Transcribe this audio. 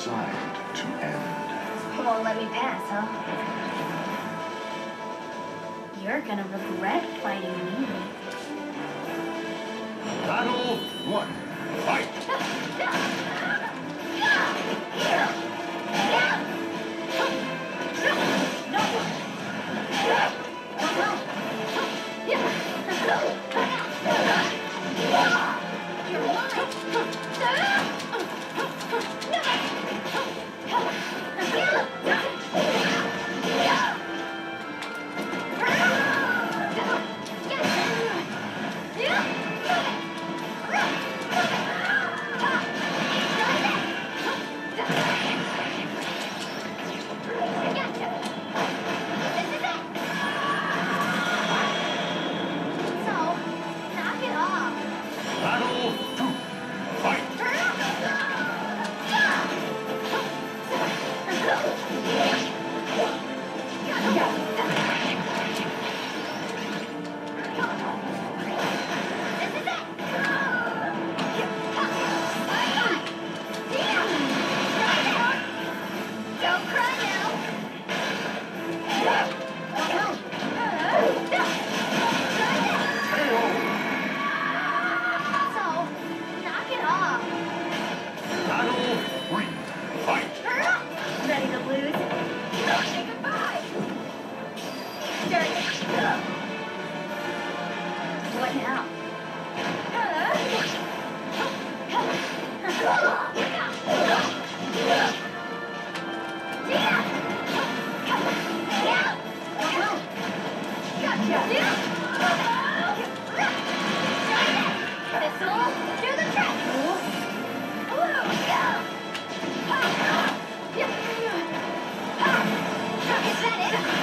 designed to end. You won't let me pass, huh? You're gonna regret fighting me. Battle 1. Fight! Battle 2. Fight! Don't cry now. So, knock it off. Battle 3. Fight! Ready to lose? Say goodbye. What now? This'll do the trick. Is that it?